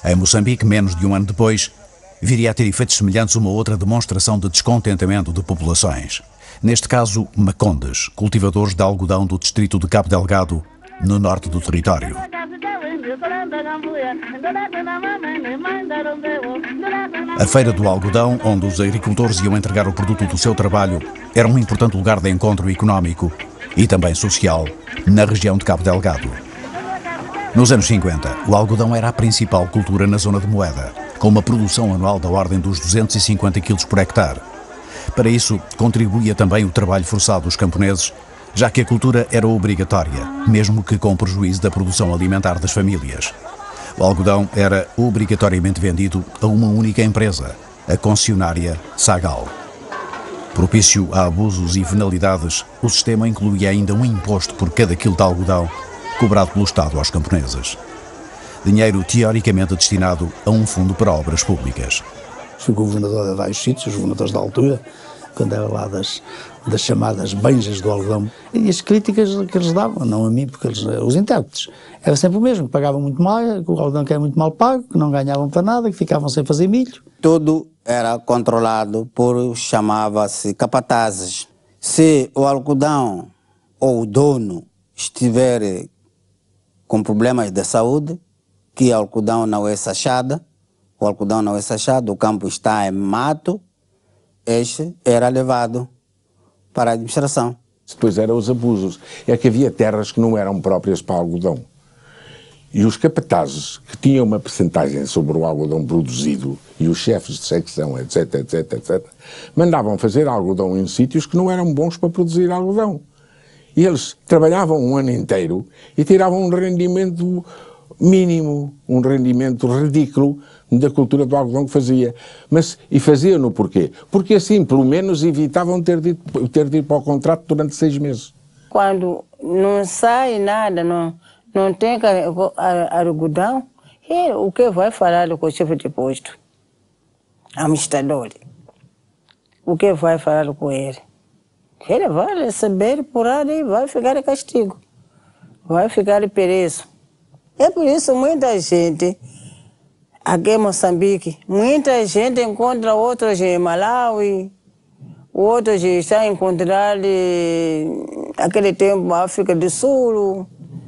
Em Moçambique, menos de um ano depois, viria a ter efeitos semelhantes uma outra demonstração de descontentamento de populações. Neste caso, macondes, cultivadores de algodão do distrito de Cabo Delgado, no norte do território. A Feira do Algodão, onde os agricultores iam entregar o produto do seu trabalho, era um importante lugar de encontro económico e também social na região de Cabo Delgado. Nos anos 50, o algodão era a principal cultura na zona de Moeda, com uma produção anual da ordem dos 250 kg por hectare. Para isso, contribuía também o trabalho forçado dos camponeses, já que a cultura era obrigatória, mesmo que com prejuízo da produção alimentar das famílias. O algodão era obrigatoriamente vendido a uma única empresa, a concessionária Sagal. Propício a abusos e venalidades, o sistema incluía ainda um imposto por cada quilo de algodão, cobrado pelo Estado aos camponeses. Dinheiro teoricamente destinado a um fundo para obras públicas. Fui governador de vários sítios, os governadores da altura, quando era lá das chamadas banjas do algodão. E as críticas que eles davam, não a mim, porque os intérpretes, era sempre o mesmo, que pagavam muito mal, que o algodão que era muito mal pago, que não ganhavam para nada, que ficavam sem fazer milho. Tudo era controlado por, chamava-se capatazes. Se o algodão ou o dono estiver com problemas de saúde, que o algodão não é sachada, o algodão não é sachado, o campo está em mato, este era levado para a administração. Depois eram os abusos. É que havia terras que não eram próprias para algodão. E os capatazes, que tinham uma percentagem sobre o algodão produzido, e os chefes de secção, etc, etc, etc, mandavam fazer algodão em sítios que não eram bons para produzir algodão. E eles trabalhavam um ano inteiro e tiravam um rendimento mínimo, um rendimento ridículo da cultura do algodão que fazia. E faziam-no porquê? Porque assim, pelo menos, evitavam ter de ir para o contrato durante 6 meses. Quando não sai nada, não tem algodão, o que vai falar com o chefe de posto? Administrador. O que vai falar com ele? Ele vai receber por ali, vai ficar de castigo, vai ficar preso. É por isso muita gente, aqui em Moçambique, muita gente encontra outros em Malawi, outros estão encontrando aquele tempo África do Sul,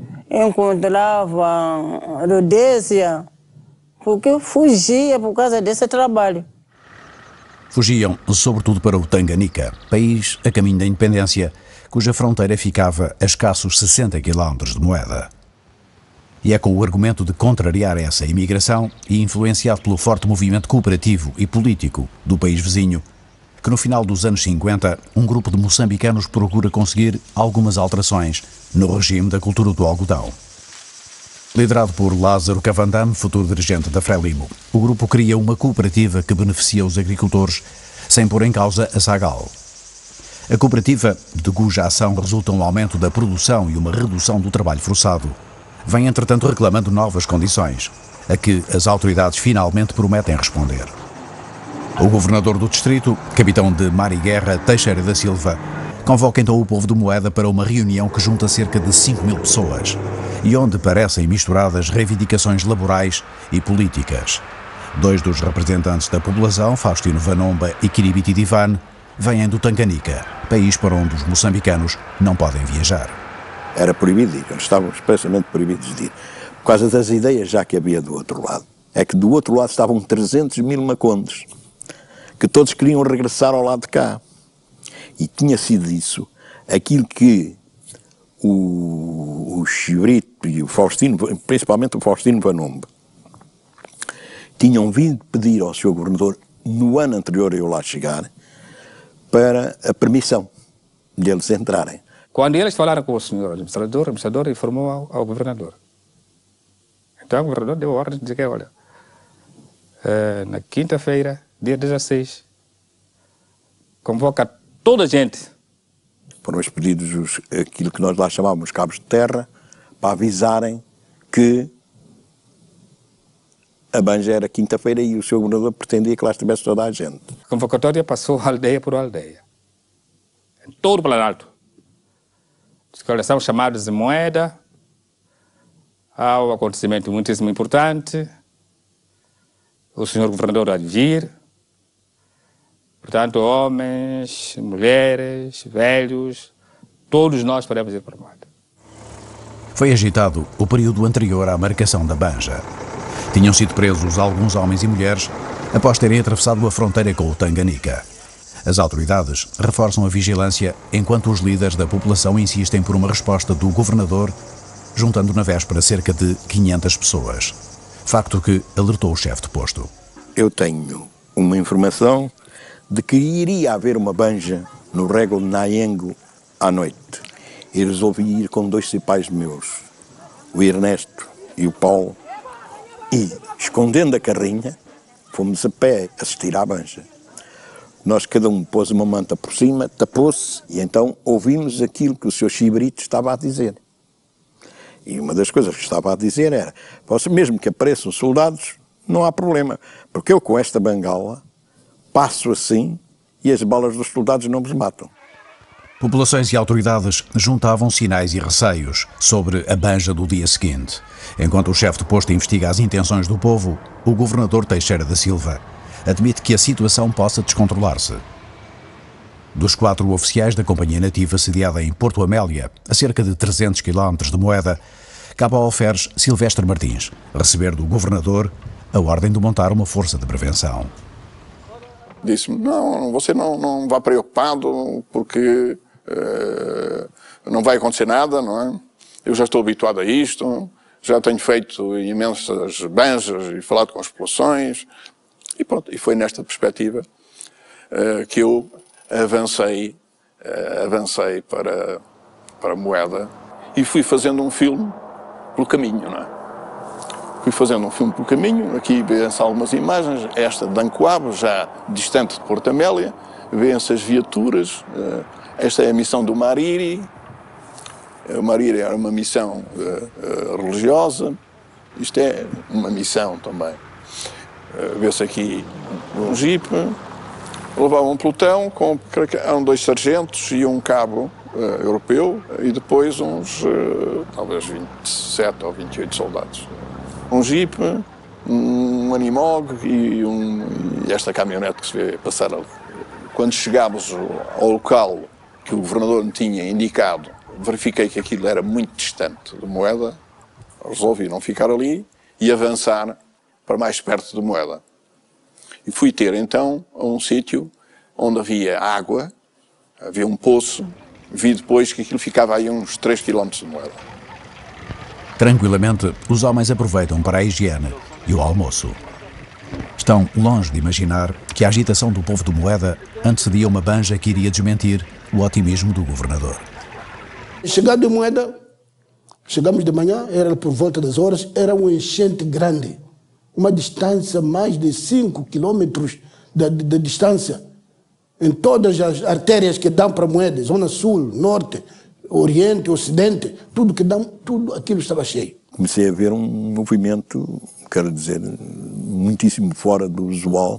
encontrava Rodésia, porque fugia por causa desse trabalho. Fugiam sobretudo para o Tanganica, país a caminho da independência, cuja fronteira ficava a escassos 60 km de Moeda. E é com o argumento de contrariar essa imigração e influenciado pelo forte movimento cooperativo e político do país vizinho, que no final dos anos 50 um grupo de moçambicanos procura conseguir algumas alterações no regime da cultura do algodão. Liderado por Lázaro Cavandame, futuro dirigente da Frelimo, o grupo cria uma cooperativa que beneficia os agricultores sem pôr em causa a Sagal. A cooperativa, de cuja ação resulta um aumento da produção e uma redução do trabalho forçado, vem entretanto reclamando novas condições, a que as autoridades finalmente prometem responder. O governador do distrito, capitão de mar e guerra Teixeira da Silva, convoca então o povo de Moeda para uma reunião que junta cerca de 5.000 pessoas e onde parecem misturadas reivindicações laborais e políticas. 2 dos representantes da população, Faustino Vanomba e Kiribiti Divan, vêm do Tanganica, país para onde os moçambicanos não podem viajar. Era proibido de ir, eles estavam expressamente proibidos de ir, por causa das ideias já que havia do outro lado. É que do outro lado estavam 300.000 macondes, que todos queriam regressar ao lado de cá. E tinha sido isso, aquilo que o Chibrito e o Faustino, principalmente o Faustino Vanomba, tinham vindo pedir ao Sr. Governador, no ano anterior a eu lá chegar, para a permissão de eles entrarem. Quando eles falaram com o senhor administrador informou ao governador. Então o governador deu a ordem de dizer que, olha, na quinta-feira, dia 16, convoca toda a gente. Foram expedidos aquilo que nós lá chamávamos cabos de terra, para avisarem que a banja era quinta-feira e o Sr. Governador pretendia que lá estivesse toda a gente. A convocatória passou aldeia por aldeia, em todo o Planalto. Eles são chamados de Moeda, há um acontecimento muitíssimo importante, o senhor governador há de vir. Portanto, homens, mulheres, velhos, todos nós podemos ir para Moeda. Foi agitado o período anterior à marcação da Banja. Tinham sido presos alguns homens e mulheres após terem atravessado a fronteira com o Tanganica. As autoridades reforçam a vigilância enquanto os líderes da população insistem por uma resposta do governador, juntando na véspera cerca de 500 pessoas. Facto que alertou o chefe de posto. Eu tenho uma informação de que iria haver uma banja no rego de Naengo à noite. E resolvi ir com 2 cipais meus, o Ernesto e o Paulo, e, escondendo a carrinha, fomos a pé assistir à banja. Nós, cada um pôs uma manta por cima, tapou-se, e então ouvimos aquilo que o Sr. Chibrito estava a dizer. E uma das coisas que estava a dizer era, mesmo que apareçam soldados, não há problema, porque eu com esta bengala passo assim e as balas dos soldados não me matam. Populações e autoridades juntavam sinais e receios sobre a banja do dia seguinte. Enquanto o chefe de posto investiga as intenções do povo, o governador Teixeira da Silva admite que a situação possa descontrolar-se. Dos 4 oficiais da Companhia Nativa sediada em Porto Amélia, a cerca de 300 km de Moeda, cabe ao alferes Silvestre Martins receber do governador a ordem de montar uma força de prevenção. Disse-me, não, você não vá preocupado, porque não vai acontecer nada, não é? Eu já estou habituado a isto, já tenho feito imensas banjas e falado com as populações, e pronto, e foi nesta perspectiva que eu avancei para Moeda e fui fazendo um filme pelo caminho, não é? Fui fazendo um filme pelo caminho, aqui vêem-se algumas imagens, esta de Ancoabo, já distante de Porto Amélia, vêem-se as viaturas, esta é a missão do Mariri. O Mariri era uma missão religiosa, isto é uma missão também. Vê-se aqui um jipe, levava um pelotão com, eram 2 sargentos e um cabo europeu e depois uns, talvez 27 ou 28 soldados. Um jipe, um Animog e esta caminhonete que se vê passar ali. Quando chegámos ao local que o governador me tinha indicado, verifiquei que aquilo era muito distante de Moeda, resolvi não ficar ali e avançar para mais perto de Moeda. E fui ter então a um sítio onde havia água, havia um poço, vi depois que aquilo ficava aí a uns 3 km de Moeda. Tranquilamente, os homens aproveitam para a higiene e o almoço. Estão longe de imaginar que a agitação do povo de Moeda antecedia uma banja que iria desmentir o otimismo do governador. Chegando em Moeda, chegamos de manhã, era por volta das horas, era uma enchente grande. Uma distância mais de 5 quilômetros de distância. Em todas as artérias que dão para Moeda, Zona Sul, Norte, Oriente, Ocidente, tudo aquilo estava cheio. Comecei a ver um movimento, quero dizer, muitíssimo fora do usual.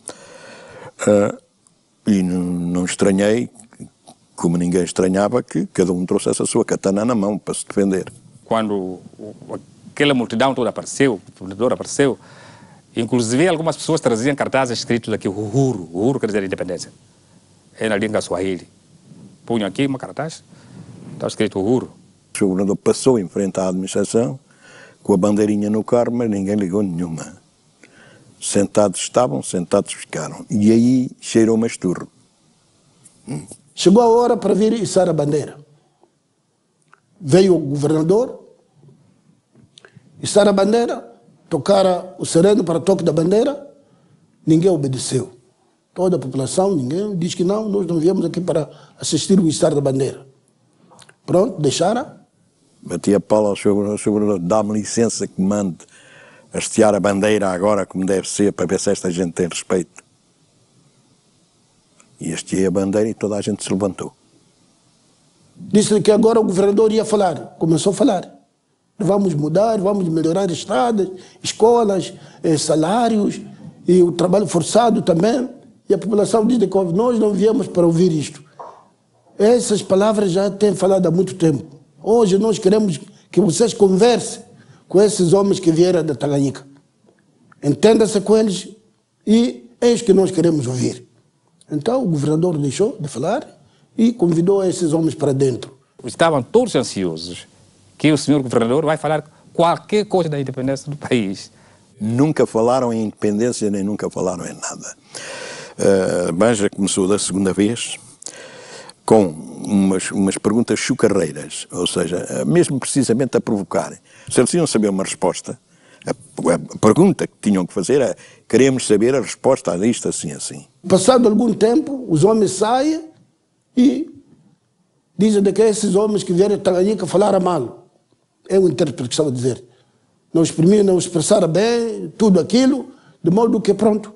E não estranhei, como ninguém estranhava, que cada um trouxesse a sua katana na mão para se defender. Quando aquela multidão toda apareceu, o governador apareceu, inclusive algumas pessoas traziam cartazes escritos aqui, Uhuru quer dizer independência. É na língua Swahili. Punham aqui uma cartaz, estava escrito Uhuru. O governador passou em frente à administração, com a bandeirinha no carro, mas ninguém ligou nenhuma. Sentados estavam, sentados ficaram. E aí cheirou masturro. Chegou a hora para vir içar a bandeira. Veio o governador, içar a bandeira, tocar o sereno para o toque da bandeira, ninguém obedeceu. Toda a população, ninguém diz que não, nós não viemos aqui para assistir o içar da bandeira. Pronto, deixaram. Bati a pala ao seu governador, dá-me licença que me mande hastear a bandeira agora como deve ser, para ver se esta gente tem respeito. E hasteei a bandeira e toda a gente se levantou. Disse que agora o governador ia falar, começou a falar. Vamos mudar, vamos melhorar estradas, escolas, salários e o trabalho forçado também. E a população diz que nós não viemos para ouvir isto. Essas palavras já têm falado há muito tempo. Hoje nós queremos que vocês conversem com esses homens que vieram da Tanganyika. entenda-se com eles e é isso que nós queremos ouvir. Então o governador deixou de falar e convidou esses homens para dentro. Estavam todos ansiosos que o senhor governador vai falar qualquer coisa da independência do país. Nunca falaram em independência, nem nunca falaram em nada. Banja começou da segunda vez com umas perguntas chucarreiras, ou seja, mesmo precisamente a provocar. Se eles iam saber uma resposta, a pergunta que tinham que fazer é: queremos saber a resposta a isto assim, assim. Passado algum tempo, os homens saem e dizem que esses homens que vieram a Tanganyika falaram mal. É o intérprete que estava a dizer. Não expressaram bem tudo aquilo, de modo que pronto.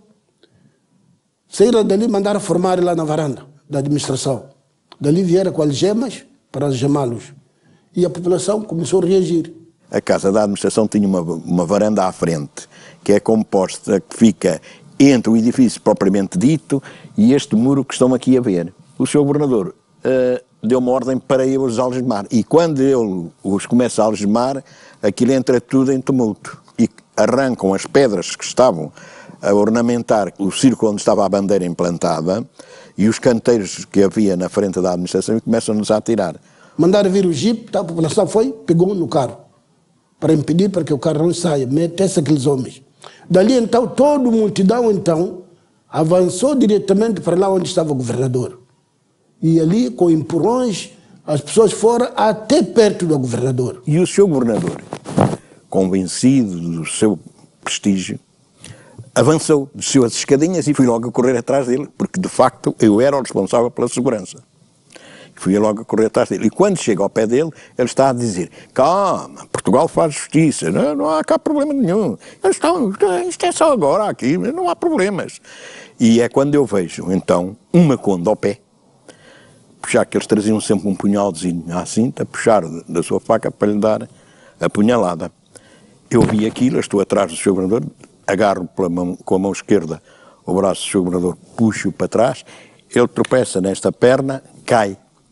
Saíram dali e mandaram formar lá na varanda da administração. Dali vieram com algemas para algemá-los. E a população começou a reagir. A casa da administração tinha uma varanda à frente, que é composta, que fica entre o edifício propriamente dito e este muro que estão aqui a ver. O Sr. Governador deu uma ordem para eu os algemar. E quando eu os começo a algemar, aquilo entra tudo em tumulto. E arrancam as pedras que estavam a ornamentar o círculo onde estava a bandeira implantada e os canteiros que havia na frente da administração e começam-nos a atirar. Mandaram vir o jipe, a população foi, pegou no carro, para impedir para que o carro não saia, metesse aqueles homens. Dali então, toda a multidão então avançou diretamente para lá onde estava o governador. E ali, com empurrões, as pessoas foram até perto do governador. E o seu governador, convencido do seu prestígio, avançou, desceu as escadinhas e fui logo a correr atrás dele, porque de facto eu era o responsável pela segurança. Fui logo a correr atrás dele. E quando chego ao pé dele, ele está a dizer: calma, Portugal faz justiça, não há cá problema nenhum. Isto é só agora aqui, não há problemas. E é quando eu vejo, então, um Macondo ao pé, puxar, que eles traziam sempre um punhalzinho à cinta, puxar da sua faca para lhe dar a punhalada. Eu vi aquilo, estou atrás do Sr. Governador, agarro com a mão esquerda o braço do Sr. Governador, puxo-o para trás, ele tropeça nesta perna, cai.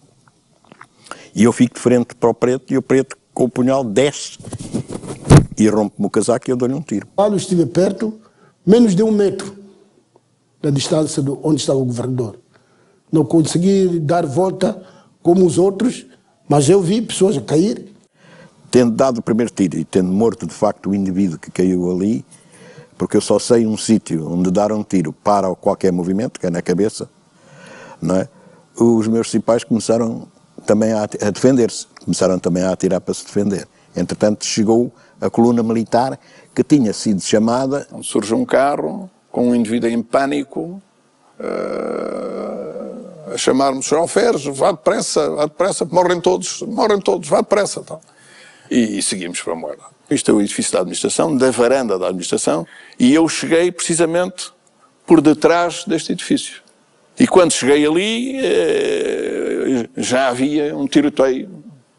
E eu fico de frente para o preto, e o preto com o punhal desce e rompe-me o casaco e eu dou-lhe um tiro. Eu estive perto, menos de 1 metro da distância de onde estava o governador. Não consegui dar volta como os outros, mas eu vi pessoas a cair. Tendo dado o primeiro tiro e tendo morto de facto o indivíduo que caiu ali, porque eu só sei um sítio onde dar um tiro para qualquer movimento, que é na cabeça, não é? Os meus cipais começaram também a defender-se, começaram também a atirar para se defender. Entretanto, chegou a coluna militar que tinha sido chamada. Surge um carro com um indivíduo em pânico a chamar-me: Sr. Alferes, vá depressa, morrem todos, vá depressa. Então. E seguimos para a Moeda. Isto é o edifício da administração, da varanda da administração, e eu cheguei precisamente por detrás deste edifício. E quando cheguei ali, já havia um tiroteio.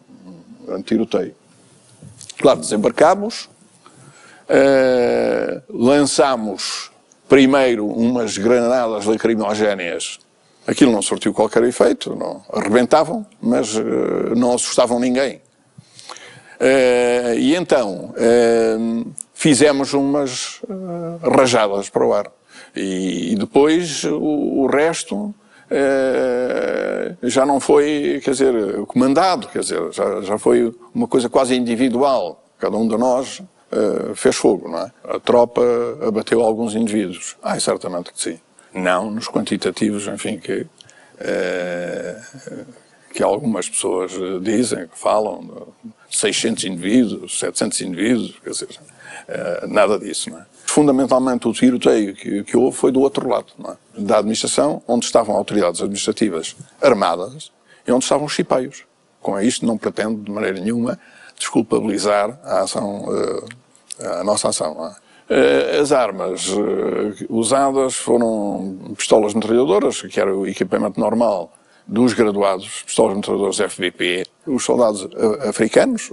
Claro, desembarcámos, lançámos primeiro umas granadas lacrimogéneas. Aquilo não surtiu qualquer efeito, não arrebentavam, mas não assustavam ninguém. E então fizemos umas rajadas para o ar. E depois o resto já não foi, quer dizer, comandado, quer dizer, já foi uma coisa quase individual. Cada um de nós fez fogo, não é? A tropa abateu alguns indivíduos. Certamente que sim. Não nos quantitativos, enfim, que algumas pessoas dizem, que falam de 600 indivíduos, 700 indivíduos, quer dizer, nada disso, não é? Fundamentalmente o tiroteio que houve foi do outro lado, não é? Da administração, onde estavam autoridades administrativas armadas e onde estavam os cipaios. Com isto não pretendo de maneira nenhuma desculpabilizar a nossa ação, não é? As armas usadas foram pistolas metralhadoras, que era o equipamento normal dos graduados, pistolas metralhadoras FBP. Os soldados africanos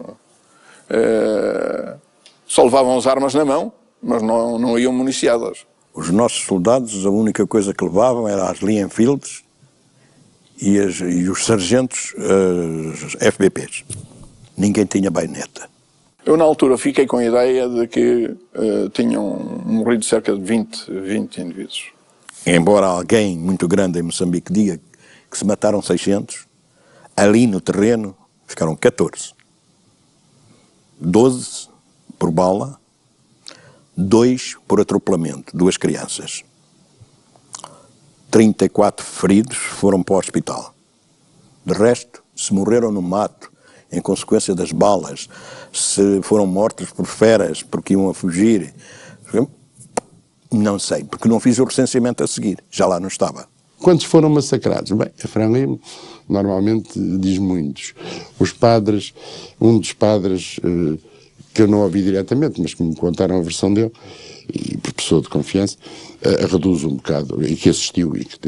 só levavam as armas na mão, mas não iam municiadas. Os nossos soldados, a única coisa que levavam era as Lee-Enfields e os sargentos FBPs. Ninguém tinha baioneta. Eu, na altura, fiquei com a ideia de que tinham morrido cerca de 20 indivíduos. Embora alguém muito grande em Moçambique diga que se mataram 600, ali no terreno ficaram 14. 12 por bala, 2 por atropelamento, 2 crianças. 34 feridos foram para o hospital. De resto, se morreram no mato em consequência das balas, se foram mortos por feras porque iam a fugir, não sei, porque não fiz o recenseamento a seguir, já lá não estava. Quantos foram massacrados? Bem, a Frelimo normalmente diz muitos. Os padres, um dos padres, que eu não ouvi diretamente, mas que me contaram a versão dele, e por pessoa de confiança, reduz um bocado, e que assistiu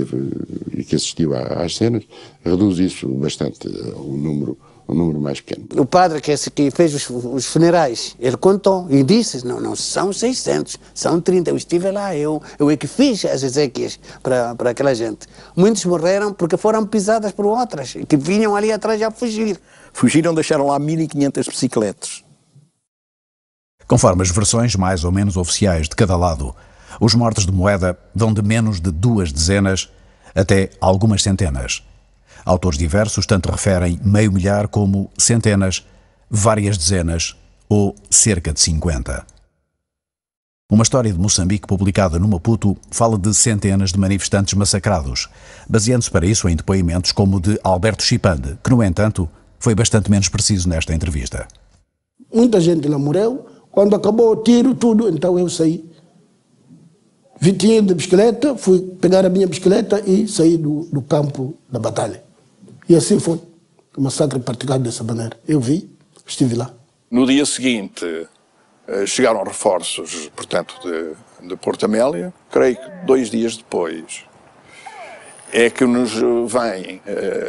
às cenas, reduz isso bastante, um número mais pequeno. O padre que fez os funerais, ele contou e disse, não são 600, são 30, eu estive lá, eu é que fiz as exéquias para aquela gente. Muitos morreram porque foram pisadas por outras, que vinham ali atrás a fugir. Fugiram, deixaram lá 1500 bicicletas. Conforme as versões mais ou menos oficiais de cada lado, os mortos de Moeda vão de menos de 2 dezenas até algumas centenas. Autores diversos tanto referem meio milhar como centenas, várias dezenas ou cerca de 50. Uma história de Moçambique publicada no Maputo fala de centenas de manifestantes massacrados, baseando-se para isso em depoimentos como o de Alberto Chipande, que, no entanto, foi bastante menos preciso nesta entrevista. Muita gente lá morreu. Quando acabou o tiro, tudo, então eu saí. Vinha de bicicleta, fui pegar a minha bicicleta e saí do campo da batalha. E assim foi. O massacre praticado dessa maneira. Eu vi, estive lá. No dia seguinte, chegaram reforços, portanto, de Porto Amélia. Creio que 2 dias depois é que nos vem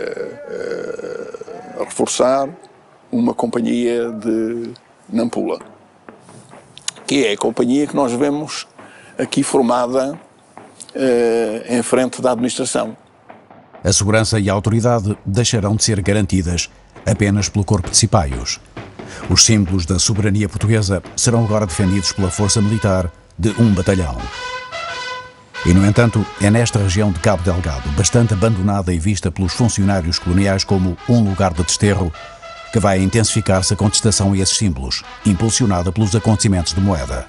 reforçar uma companhia de Nampula, que é a companhia que nós vemos aqui formada em frente da administração. A segurança e a autoridade deixarão de ser garantidas apenas pelo Corpo de Cipaios. Os símbolos da soberania portuguesa serão agora defendidos pela força militar de um batalhão. E, no entanto, é nesta região de Cabo Delgado, bastante abandonada e vista pelos funcionários coloniais como um lugar de desterro, que vai intensificar-se a contestação a esses símbolos, impulsionada pelos acontecimentos de Moeda.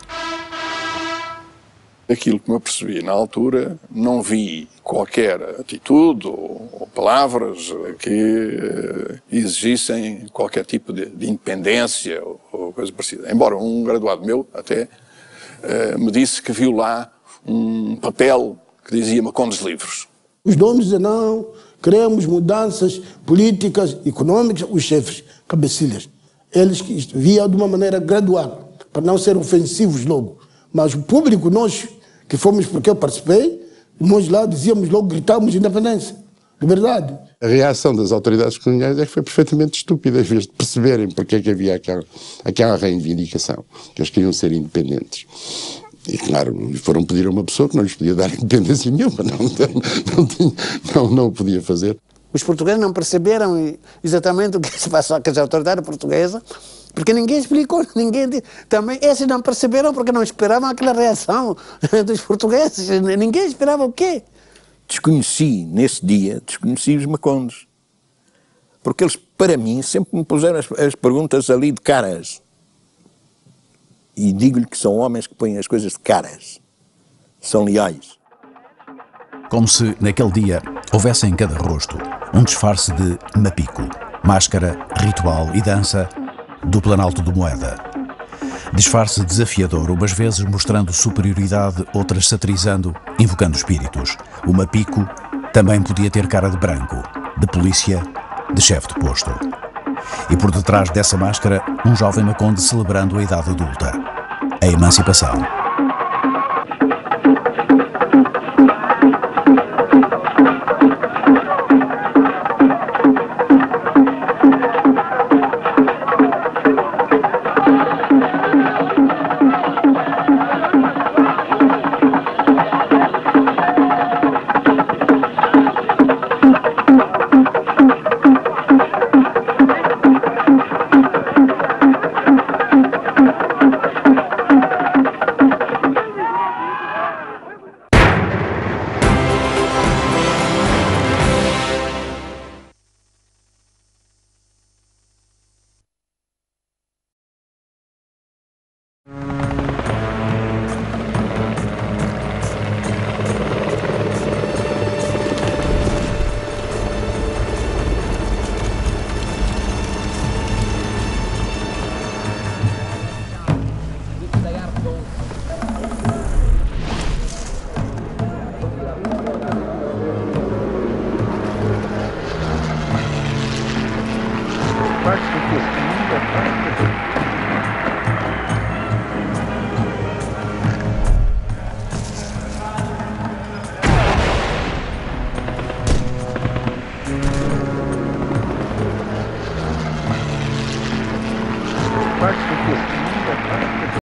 Daquilo que me apercebi na altura, não vi qualquer atitude ou palavras que exigissem qualquer tipo de independência ou coisa parecida. Embora um graduado meu até me disse que viu lá um papel que dizia Macondes Livres. Os donos diziam, não, queremos mudanças políticas, econômicas, os chefes, cabecilhas. Eles viam de uma maneira gradual, para não ser ofensivos logo. Mas o público, nós que fomos, porque eu participei, nós lá dizíamos logo, gritávamos independência, liberdade. A reação das autoridades coloniais é que foi perfeitamente estúpida, em vez de perceberem porque é que havia aquela reivindicação, que eles queriam ser independentes. E, claro, foram pedir a uma pessoa que não lhes podia dar independência nenhuma, não o podia fazer. Os portugueses não perceberam exatamente o que se passou com as autoridades portuguesas, porque ninguém explicou, também esses não perceberam porque não esperavam aquela reação dos portugueses, ninguém esperava o quê? Nesse dia, desconheci os Macondes, porque eles, para mim, sempre me puseram as perguntas ali de caras. E digo-lhe que são homens que põem as coisas de caras, são leais. Como se, naquele dia, houvesse em cada rosto um disfarce de mapico, máscara, ritual e dança do Planalto de Moeda. Disfarce desafiador, umas vezes mostrando superioridade, outras satirizando, invocando espíritos. O mapico também podia ter cara de branco, de polícia, de chefe de posto. E por detrás dessa máscara, um jovem Maconde celebrando a idade adulta, a emancipação.